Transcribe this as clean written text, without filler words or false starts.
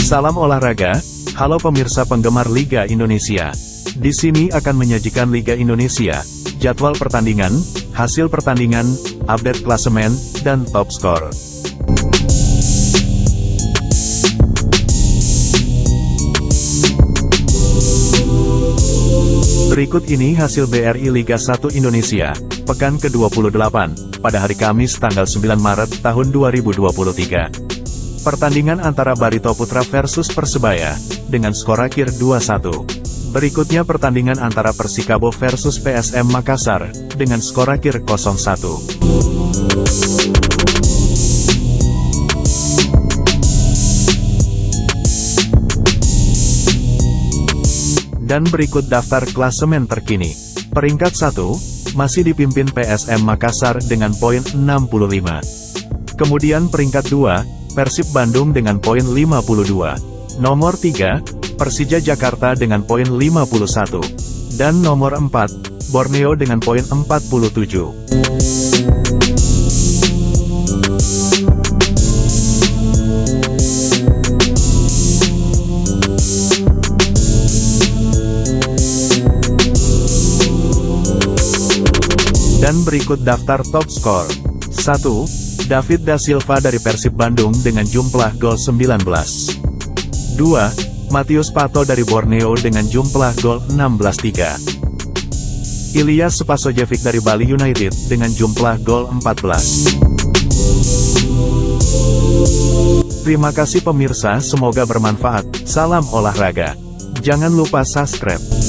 Salam olahraga, halo pemirsa penggemar Liga Indonesia. Di sini akan menyajikan Liga Indonesia, jadwal pertandingan, hasil pertandingan, update klasemen, dan top skor. Berikut ini hasil BRI Liga 1 Indonesia, pekan ke-28, pada hari Kamis tanggal 9 Maret tahun 2023. Pertandingan antara Barito Putra versus Persebaya, dengan skor akhir 2-1. Berikutnya pertandingan antara Persikabo versus PSM Makassar, dengan skor akhir 0-1. Dan berikut daftar klasemen terkini. Peringkat 1, masih dipimpin PSM Makassar dengan poin 65. Kemudian peringkat 2, Persib Bandung dengan poin 52. Nomor 3, Persija Jakarta dengan poin 51. Dan nomor 4, Borneo dengan poin 47. Dan berikut daftar top skor. 1. David Da Silva dari Persib Bandung dengan jumlah gol 19. 2. Matius Pato dari Borneo dengan jumlah gol 16-3. Ilyas Spasojevic dari Bali United dengan jumlah gol 14. Terima kasih pemirsa, semoga bermanfaat. Salam olahraga. Jangan lupa subscribe.